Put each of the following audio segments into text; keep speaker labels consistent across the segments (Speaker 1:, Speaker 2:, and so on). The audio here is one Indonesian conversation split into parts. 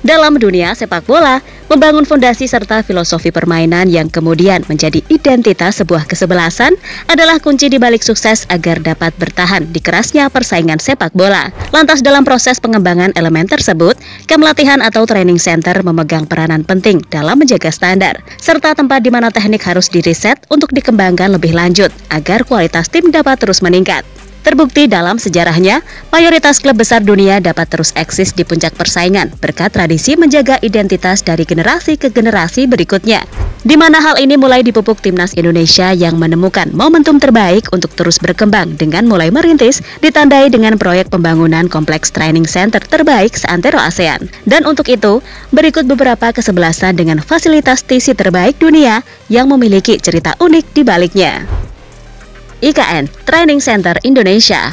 Speaker 1: Dalam dunia sepak bola, membangun fondasi serta filosofi permainan yang kemudian menjadi identitas sebuah kesebelasan adalah kunci di balik sukses agar dapat bertahan di kerasnya persaingan sepak bola. Lantas dalam proses pengembangan elemen tersebut, kamp latihan atau training center memegang peranan penting dalam menjaga standar, serta tempat di mana teknik harus diriset untuk dikembangkan lebih lanjut agar kualitas tim dapat terus meningkat. Terbukti dalam sejarahnya, mayoritas klub besar dunia dapat terus eksis di puncak persaingan berkat tradisi menjaga identitas dari generasi ke generasi berikutnya. Di mana hal ini mulai dipupuk timnas Indonesia yang menemukan momentum terbaik untuk terus berkembang dengan mulai merintis, ditandai dengan proyek pembangunan kompleks training center terbaik seantero ASEAN. Dan untuk itu, berikut beberapa kesebelasan dengan fasilitas TC terbaik dunia yang memiliki cerita unik di baliknya. IKN Training Center Indonesia.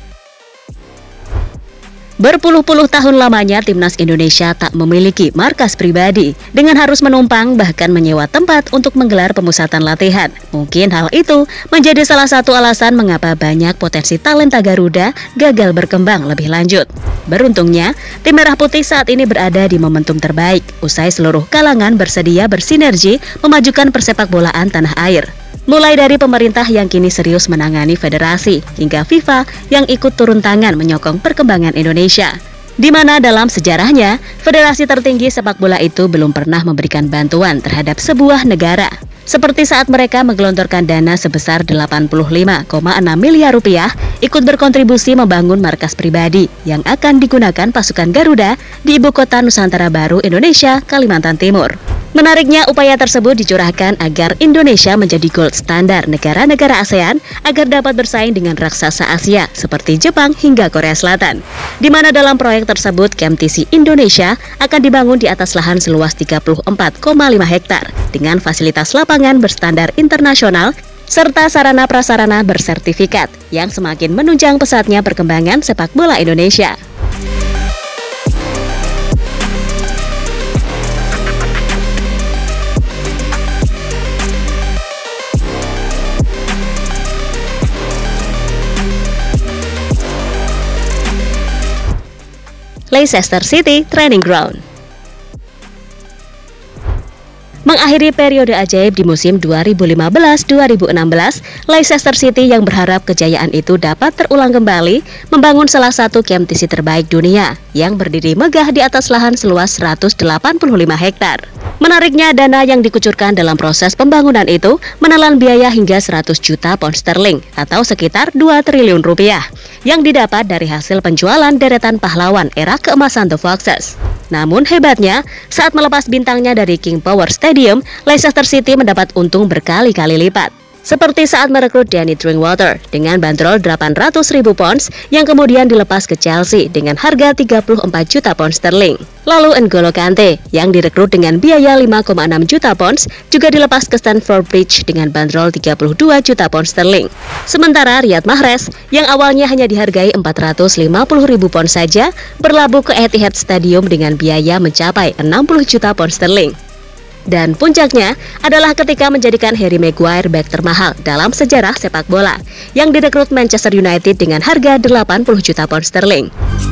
Speaker 1: Berpuluh-puluh tahun lamanya timnas Indonesia tak memiliki markas pribadi, dengan harus menumpang bahkan menyewa tempat untuk menggelar pemusatan latihan. Mungkin hal itu menjadi salah satu alasan mengapa banyak potensi talenta Garuda gagal berkembang lebih lanjut. Beruntungnya, tim Merah Putih saat ini berada di momentum terbaik, usai seluruh kalangan bersedia bersinergi memajukan persepak bolaan tanah air. Mulai dari pemerintah yang kini serius menangani federasi, hingga FIFA yang ikut turun tangan menyokong perkembangan Indonesia. Di mana dalam sejarahnya, federasi tertinggi sepak bola itu belum pernah memberikan bantuan terhadap sebuah negara. Seperti saat mereka menggelontorkan dana sebesar 85,6 miliar rupiah ikut berkontribusi membangun markas pribadi yang akan digunakan pasukan Garuda di ibu kota Nusantara Baru Indonesia, Kalimantan Timur. Menariknya, upaya tersebut dicurahkan agar Indonesia menjadi gold standar negara-negara ASEAN agar dapat bersaing dengan raksasa Asia seperti Jepang hingga Korea Selatan. Di mana dalam proyek tersebut, Camp TC Indonesia akan dibangun di atas lahan seluas 34,5 hektar dengan fasilitas lapangan berstandar internasional serta sarana prasarana bersertifikat yang semakin menunjang pesatnya perkembangan sepak bola Indonesia. Leicester City Training Ground. Mengakhiri periode ajaib di musim 2015-2016, Leicester City yang berharap kejayaan itu dapat terulang kembali membangun salah satu camp TC terbaik dunia yang berdiri megah di atas lahan seluas 185 hektar. Menariknya, dana yang dikucurkan dalam proses pembangunan itu menelan biaya hingga 100 juta pound sterling atau sekitar 2 triliun rupiah yang didapat dari hasil penjualan deretan pahlawan era keemasan The Foxes. Namun hebatnya, saat melepas bintangnya dari King Power Stadium, Leicester City mendapat untung berkali-kali lipat. Seperti saat merekrut Danny Drinkwater dengan bandrol 800.000 pounds yang kemudian dilepas ke Chelsea dengan harga 34 juta pound sterling. Lalu N'Golo Kante yang direkrut dengan biaya 5,6 juta pounds juga dilepas ke Stamford Bridge dengan bandrol 32 juta pound sterling. Sementara Riyad Mahrez yang awalnya hanya dihargai 450.000 pound saja berlabuh ke Etihad Stadium dengan biaya mencapai 60 juta pound sterling. Dan puncaknya adalah ketika menjadikan Harry Maguire bek termahal dalam sejarah sepak bola yang direkrut Manchester United dengan harga 80 juta pound sterling.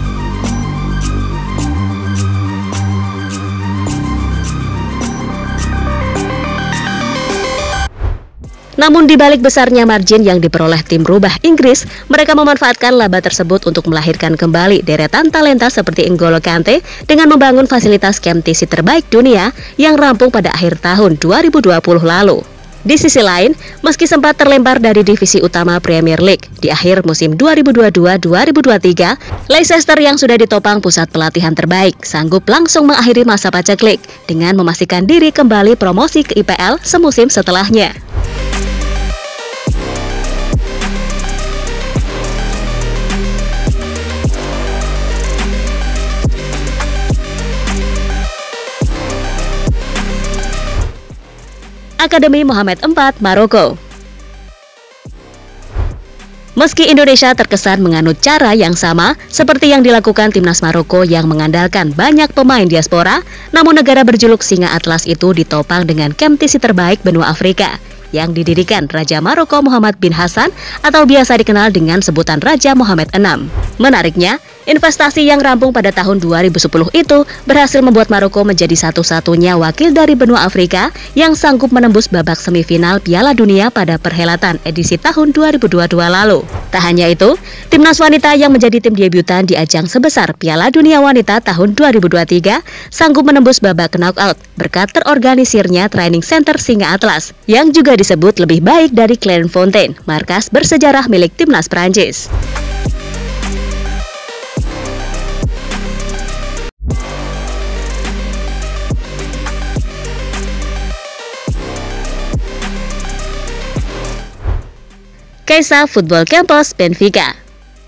Speaker 1: Namun di balik besarnya margin yang diperoleh tim rubah Inggris, mereka memanfaatkan laba tersebut untuk melahirkan kembali deretan talenta seperti N'Golo Kante dengan membangun fasilitas camp TC terbaik dunia yang rampung pada akhir tahun 2020 lalu. Di sisi lain, meski sempat terlempar dari divisi utama Premier League di akhir musim 2022-2023, Leicester yang sudah ditopang pusat pelatihan terbaik sanggup langsung mengakhiri masa paceklik dengan memastikan diri kembali promosi ke IPL semusim setelahnya. Akademi Mohamed IV, Maroko. Meski Indonesia terkesan menganut cara yang sama seperti yang dilakukan timnas Maroko yang mengandalkan banyak pemain diaspora, namun negara berjuluk Singa Atlas itu ditopang dengan camp TC terbaik benua Afrika yang didirikan Raja Maroko Muhammad bin Hassan atau biasa dikenal dengan sebutan Raja Mohammed VI. Menariknya, Investasi yang rampung pada tahun 2010 itu berhasil membuat Maroko menjadi satu-satunya wakil dari benua Afrika yang sanggup menembus babak semifinal Piala Dunia pada perhelatan edisi tahun 2022 lalu. Tak hanya itu, timnas wanita yang menjadi tim debutan di ajang sebesar Piala Dunia Wanita tahun 2023 sanggup menembus babak knockout berkat terorganisirnya training center Singa Atlas yang juga disebut lebih baik dari Clairefontaine, markas bersejarah milik timnas Prancis. Caixa Football Campus Benfica.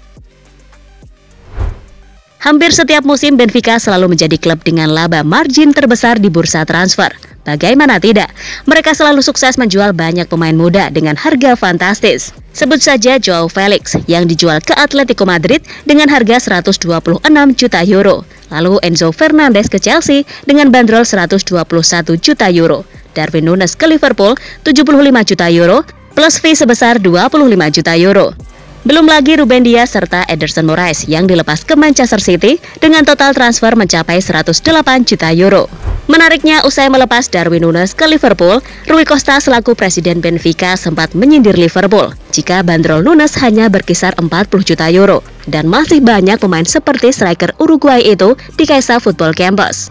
Speaker 1: Hampir setiap musim Benfica selalu menjadi klub dengan laba margin terbesar di bursa transfer. Bagaimana tidak, mereka selalu sukses menjual banyak pemain muda dengan harga fantastis. Sebut saja Joao Felix yang dijual ke Atletico Madrid dengan harga 126 juta euro. Lalu Enzo Fernandez ke Chelsea dengan bandrol 121 juta euro. Darwin Núñez ke Liverpool 75 juta euro. Plus fee sebesar 25 juta euro. Belum lagi Ruben Dias serta Ederson Moraes yang dilepas ke Manchester City dengan total transfer mencapai 108 juta euro. Menariknya, usai melepas Darwin Núñez ke Liverpool, Rui Costa selaku presiden Benfica sempat menyindir Liverpool jika bandrol Núñez hanya berkisar 40 juta euro dan masih banyak pemain seperti striker Uruguay itu di Caixa Football Campus.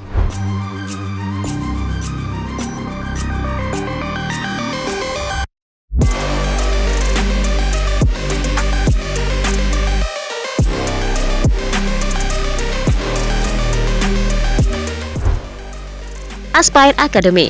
Speaker 1: Aspire Academy.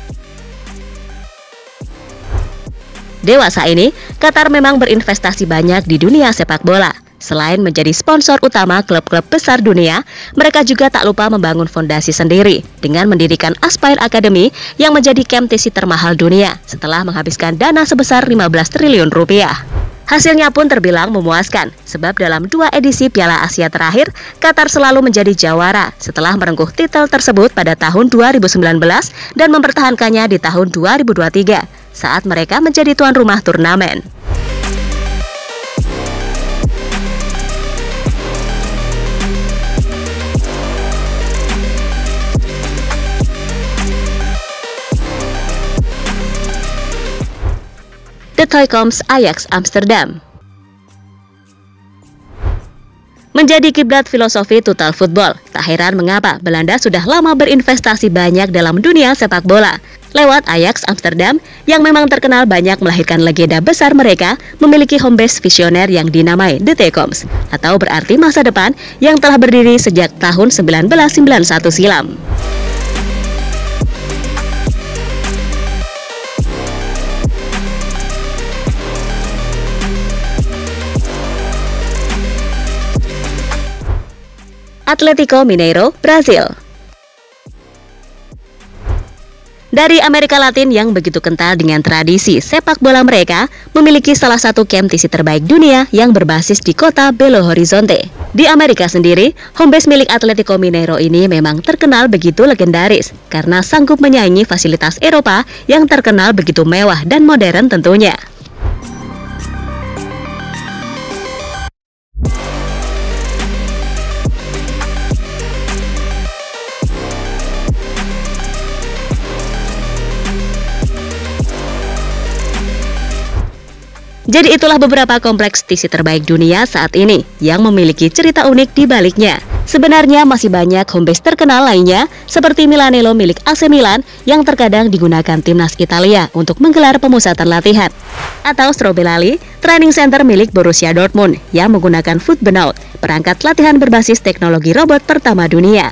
Speaker 1: Dewasa ini, Qatar memang berinvestasi banyak di dunia sepak bola. Selain menjadi sponsor utama klub-klub besar dunia, mereka juga tak lupa membangun fondasi sendiri dengan mendirikan Aspire Academy yang menjadi camp TC termahal dunia setelah menghabiskan dana sebesar 15 triliun rupiah. Hasilnya pun terbilang memuaskan, sebab dalam 2 edisi Piala Asia terakhir, Qatar selalu menjadi jawara setelah merengkuh titel tersebut pada tahun 2019 dan mempertahankannya di tahun 2023 saat mereka menjadi tuan rumah turnamen. The Toycoms Ajax Amsterdam. Menjadi kiblat filosofi total football, tak heran mengapa Belanda sudah lama berinvestasi banyak dalam dunia sepak bola. Lewat Ajax Amsterdam yang memang terkenal banyak melahirkan legenda besar, mereka memiliki home base visioner yang dinamai The Toycoms, atau berarti masa depan, yang telah berdiri sejak tahun 1991 silam. Atletico Mineiro, Brazil. Dari Amerika Latin yang begitu kental dengan tradisi sepak bola, mereka memiliki salah satu camp TC terbaik dunia yang berbasis di kota Belo Horizonte. Di Amerika sendiri, home base milik Atletico Mineiro ini memang terkenal begitu legendaris karena sanggup menyaingi fasilitas Eropa yang terkenal begitu mewah dan modern tentunya. Jadi itulah beberapa kompleks TC terbaik dunia saat ini yang memiliki cerita unik di baliknya. Sebenarnya masih banyak home base terkenal lainnya seperti Milanello milik AC Milan yang terkadang digunakan timnas Italia untuk menggelar pemusatan latihan. Atau Strobelali, training center milik Borussia Dortmund yang menggunakan Footbenote, perangkat latihan berbasis teknologi robot pertama dunia.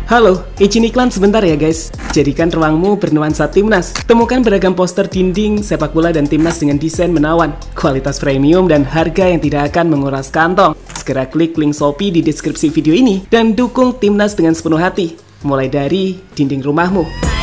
Speaker 2: Halo, izin iklan sebentar ya guys. Jadikan ruangmu bernuansa timnas. Temukan beragam poster dinding, sepak bola dan timnas dengan desain menawan, kualitas premium dan harga yang tidak akan menguras kantong. Segera klik link Shopee di deskripsi video ini dan dukung timnas dengan sepenuh hati. Mulai dari dinding rumahmu.